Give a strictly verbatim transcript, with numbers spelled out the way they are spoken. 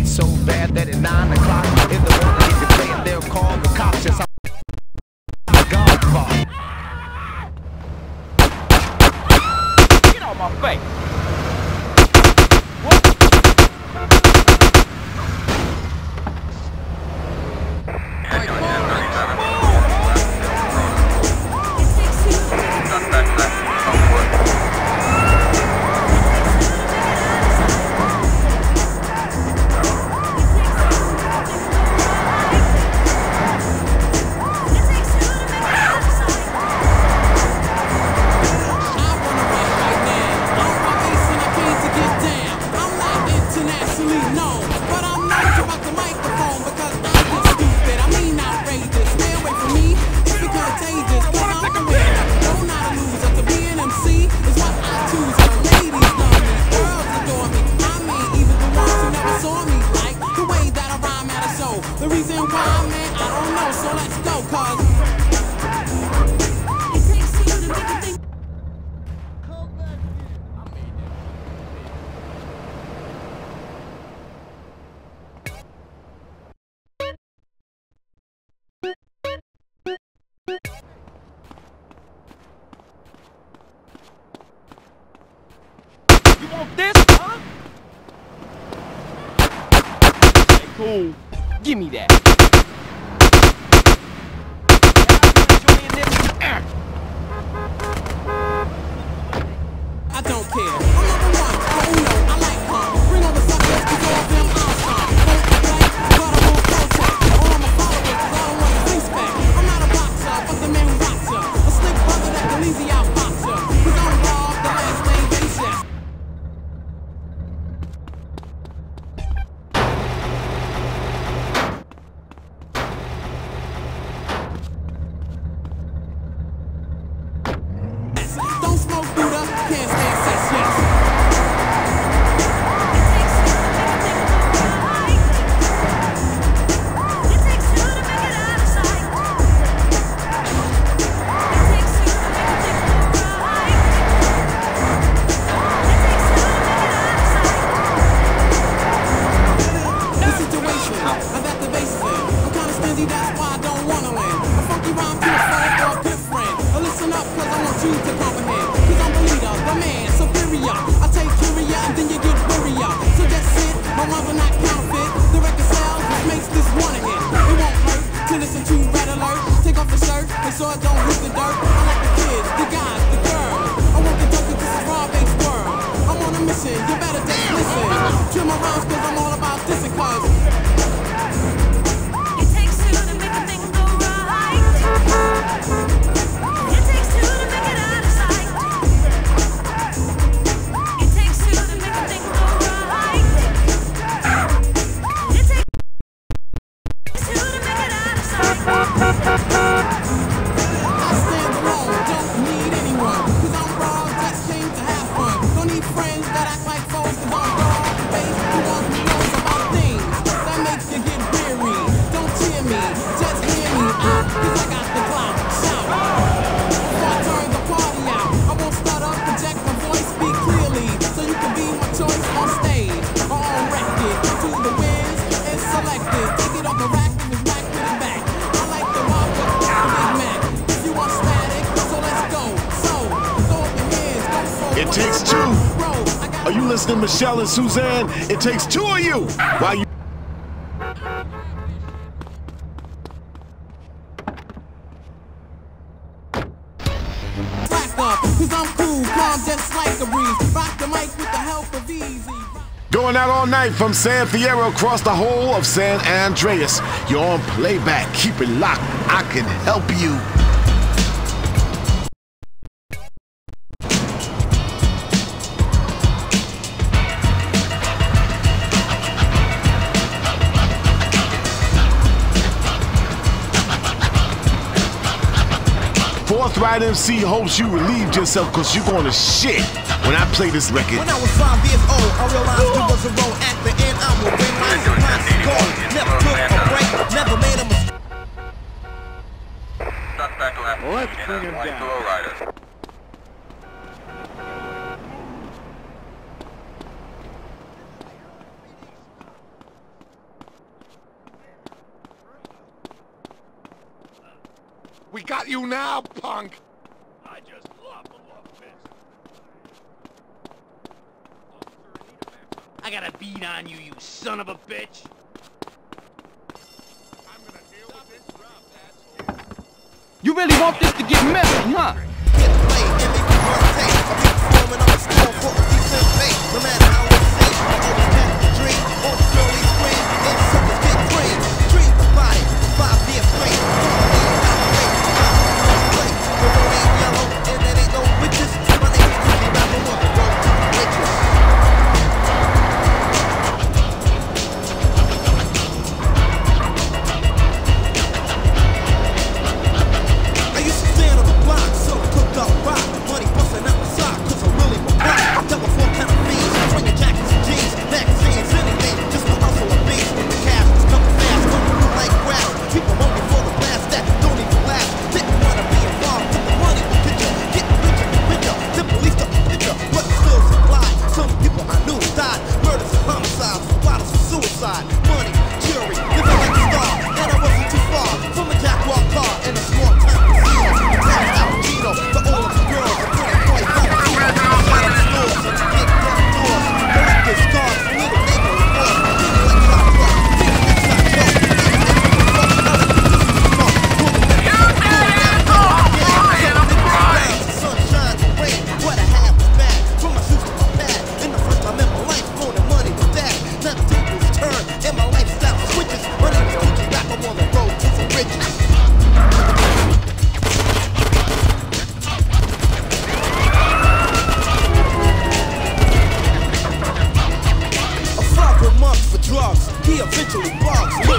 beat so bad that at nine o'clock in the morning if you play it, they'll call the cops. Yes, I'm Godfather. Get out my face! The reason why, man, I don't know, so let's go, cause it takes two to make a thing. You want this, huh? Okay, cool. Give me that. I don't care. I'm number one. Oh, Uno. I like calm. Bring on the suckers, cause all of them I'll stop. Don't play, but I won't protect. All of my followers, cause I don't want to face back. I'm not a boxer, but the man who rocks her. A slick brother that can easy out boxer. Cause I'm Rob, the last name basis. Don't smoke Buddha, can't stand sex, yes. It takes two to make it out of sight. It takes two to make a thing go right. It takes two to make it out of sight. The situation I'm at the base in. I'm kinda stingy, that's why I don't wanna win. A funky rhyme to a friend or a good friend. Or listen up, cause I want you to comprehend. Cause I'm the leader, the man, superior. I take curia and then you get wearier. So that's it, my rhymes are not counterfeit. The record sells, which makes this one a hit. It won't hurt to listen to Red Alert. Take off the shirt, and so it don't hit the dirt. I like the kids, the guys, the girls. I want the dope, this is raw-based world. I'm on a mission, you better just listen. Chill my rhymes, cause I'm all about this and cause it takes two to make a thing go right. It takes two to make it out of sight. It takes two to make a thing go right. It takes two to make it out of sight. I stand alone, don't need anyone. Cause I'm raw, just came to have fun. Don't need friends that act like foes. Cause I'm raw, based, the one who knows about things that make you get weary. Don't cheer me, just hear me out. Cause I got the clout, shout. Before I turn the party out, I won't stutter, project my voice, speak clearly. So you can be my choice on stage or on record. To the wins, it's selected. Take it off the rack and it's back with it back. I like the rock with the Big Mac. If you want static, so let's go. So, throw up your hands, go for It takes two. Bro, I got Are you listening, Michelle and Suzanne? It takes two of you. While you back up, cause I'm cool, calm, just like a breeze. Rock the mic with the help of Easy. going out all night from San Fierro across the whole of San Andreas. You're on playback. Keep it locked. I can help you. Forthright M C hopes you relieved yourself cause you're going to shit when I play this record. When I was five years old, I realized there was a road at the end. I would win my surprise goal. Never took a break, never made a mistake. Let's bring him down. We got you now, punk! I just love the love fist. I got a beat on you, you son of a bitch. I'm gonna deal with this rough, that's You really want this to get messy, huh? Get played and make you rotate. I'll be performing on the score for a decent pay. No matter how insane, I always catch the dream. On the girly screen, and suckers get green. Dream about it, five years straight. The road ain't yellow, and there ain't no witches. My name is Ricky Rapper on the road to the riches. I used to stand on the block, so cooked up rock. Money busting out my sock, cause I'm really my rock. Double four kind of fiends, swinging jackets and jeans, magazines, anything, just to hustle a beast. The cash is coming fast, coming through like grass. People hungry for the blast that don't even last. Didn't wanna be involved, but the money will get you. Getting richer and richer, then police up the picture. But still supply, some people I knew died. Murders and homicides, bottles of suicide. Money, jewelry, living like a star. And I wasn't too far from a Jaguar car in a small town casino. Passed out Gino, the all of the girls, and put a boy back to stores, and big front doors. Collectors, cars, little neighborhood boys. Feeling like top truck, feeling like top truck. Sunshine and rain, what I have was bad. From my shoes to my pad, and the first time in my life, owning money was that. Now the tables turn, and my lifestyle switches. My name is Ricky Rapper, I'm on the road to the riches. A frog with months for drugs, he eventually bugs.